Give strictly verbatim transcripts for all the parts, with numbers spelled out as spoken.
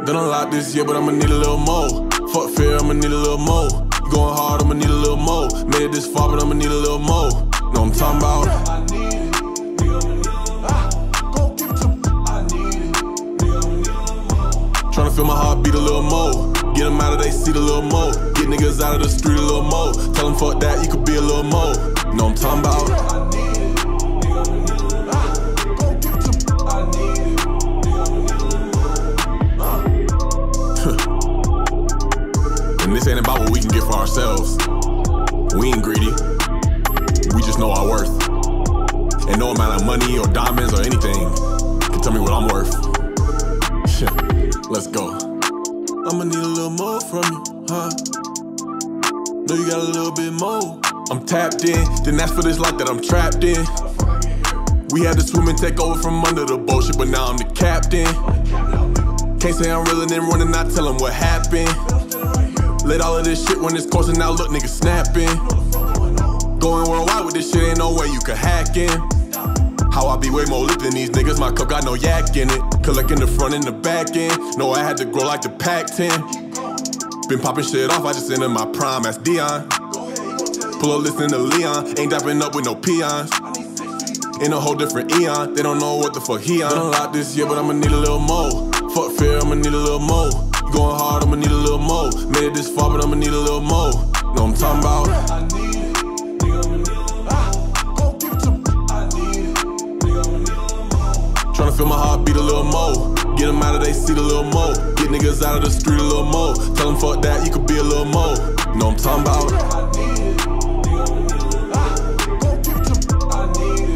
Done a lot this year, but I'ma need a little more. Fuck fear, I'ma need a little more. You going hard, I'ma need a little more. Made it this far, but I'ma need a little more. Know what I'm talking about? I need it. Go give it to me. I need it. Tryna feel my heart beat a little more. Get them out of they seat a little more. Get niggas out of the street a little more. Tell them fuck that, you could be a little more. Know what I'm talking about? I need it. Go give it to me. I need it. And this ain't about what we can get for ourselves. We ain't greedy. We just know our worth. And no amount of money or diamonds or anything can tell me what I'm worth. Let's go. I'ma need a little more from you, huh? Know you got a little bit more. I'm tapped in, then that's for this life that I'm trapped in. We had to swim and take over from under the bullshit, but now I'm the captain. Can't say I'm reeling and running, not tell them what happened. Let all of this shit run its course and now look, niggas snapping. Going worldwide with this shit, ain't no way you could hack in. How I be way more lit than these niggas, my cup got no yak in it. Collecting the front and the back end. No, I had to grow like the Pac ten. Been popping shit off, I just entered my prime as Dion. Pull up listen to Leon, ain't dapping up with no peons. In a whole different eon, they don't know what the fuck he on. Done a lot this year, but I'ma need a little more. Fuck fear, I'ma need a little more. You going hard, I'ma need a little more. Made it this far, but I'ma need a little more. Know what I'm talking about? I need it. Go give it to me. I need it. Tryna feel my heart beat a little more. Get them out of they seat a little more. Get niggas out of the street a little more. Tell them fuck that, you could be a little more. Know what I'm talking about? I need it. Go give it to me. I need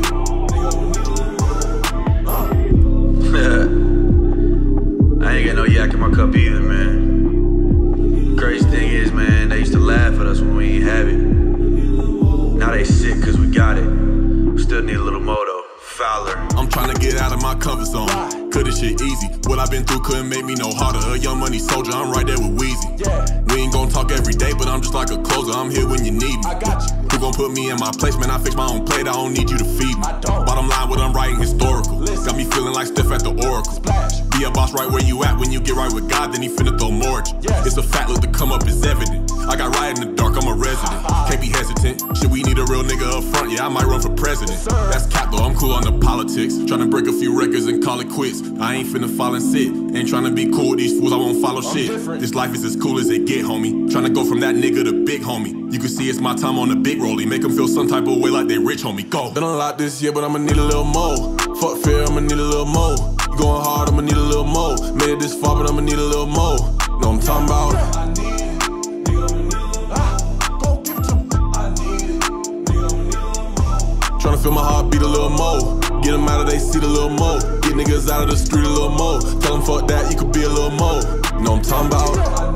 it. I ain't got no yak in my cup either, man. Crazy thing is, man, they used to laugh at us when we ain't have it. Now they sick cause we got it. We still need a little more though. Fowler. I'm trying to get out of my comfort zone. Cause this shit easy. What I've been through couldn't make me no harder. A young money soldier, I'm right there with Weezy. We ain't gon' talk every day, but I'm just like a closer. I'm here when you need me. I got you. Who gon' put me in my place? Man, I fix my own plate. I don't need you to feed me. Bottom line, what I'm writing historical. Got me feeling like Steph at the Oracle. Splash. Be a boss right where you at. When you get right with God, then he finna throw more at you. Yes. It's a fact, look, to come up is evident. I got right in the dark, I'm a resident. Can't be hesitant. Shit, we need a real nigga up front. Yeah, I might run for president. Yes, that's cap though, I'm cool on the politics. Tryna break a few records and call it quits. I ain't finna fall and sit. Ain't tryna be cool with these fools, I won't follow I'm shit. Different. This life is as cool as it get, homie. Tryna go from that nigga to big homie. You can see it's my time on the big rollie. Make them feel some type of way like they rich, homie. Go. Done a lot this year, but I'ma need a little more. Fuck fear, I'ma need a little more. You going hard, I'ma need a little more. Made it this far, but I'ma need a little more. Know what I'm talking about? I need it. Go give it to me. I need it. Tryna feel my heart beat a little more. Get them out of they seat a little more. Get niggas out of the street a little more. Tell them fuck that, you could be a little more. Know what I'm talking about?